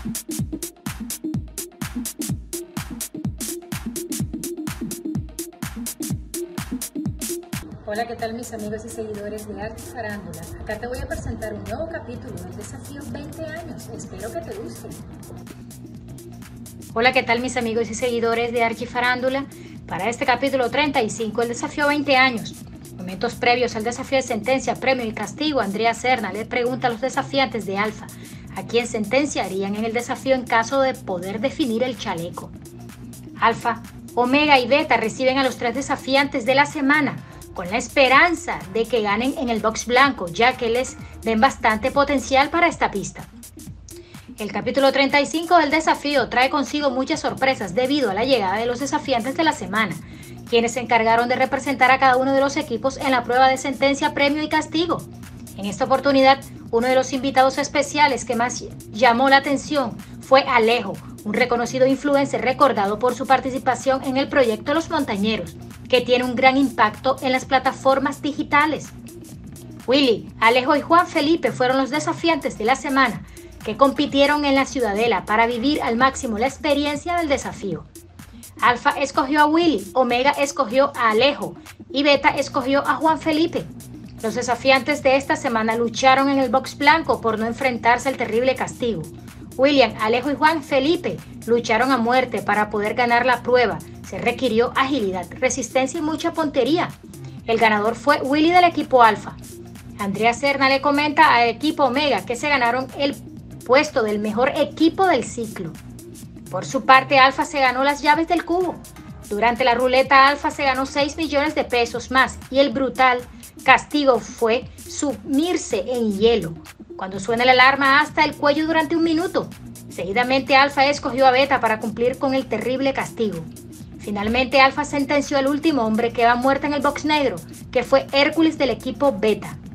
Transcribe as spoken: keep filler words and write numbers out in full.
Hola, ¿qué tal mis amigos y seguidores de Arte Farándula? Acá te voy a presentar un nuevo capítulo del desafío veinte años. Espero que te guste. Hola, ¿qué tal mis amigos y seguidores de Arte Farándula? Para este capítulo treinta y cinco, el desafío veinte años. Momentos previos al desafío de sentencia, premio y castigo, Andrea Serna le pregunta a los desafiantes de Alfa a quién sentenciarían en el desafío en caso de poder definir el chaleco. Alfa, Omega y Beta reciben a los tres desafiantes de la semana con la esperanza de que ganen en el box blanco, ya que les ven bastante potencial para esta pista. El capítulo treinta y cinco del desafío trae consigo muchas sorpresas debido a la llegada de los desafiantes de la semana, quienes se encargaron de representar a cada uno de los equipos en la prueba de sentencia, premio y castigo. En esta oportunidad, uno de los invitados especiales que más llamó la atención fue Alejo, un reconocido influencer recordado por su participación en el proyecto Los Montañeros, que tiene un gran impacto en las plataformas digitales. Willy, Alejo y Juan Felipe fueron los desafiantes de la semana que compitieron en la Ciudadela para vivir al máximo la experiencia del desafío. Alfa escogió a Willy, Omega escogió a Alejo y Beta escogió a Juan Felipe. Los desafiantes de esta semana lucharon en el box blanco por no enfrentarse al terrible castigo. William, Alejo y Juan Felipe lucharon a muerte para poder ganar la prueba. Se requirió agilidad, resistencia y mucha puntería. El ganador fue Willy del equipo Alfa. Andrea Serna le comenta al equipo Omega que se ganaron el puesto del mejor equipo del ciclo. Por su parte, Alfa se ganó las llaves del cubo. Durante la ruleta, Alfa se ganó seis millones de pesos más y el brutal castigo fue sumirse en hielo cuando suena la alarma hasta el cuello durante un minuto. Seguidamente, Alfa escogió a Beta para cumplir con el terrible castigo. Finalmente, Alfa sentenció al último hombre que va muerto en el box negro, que fue Hércules del equipo Beta.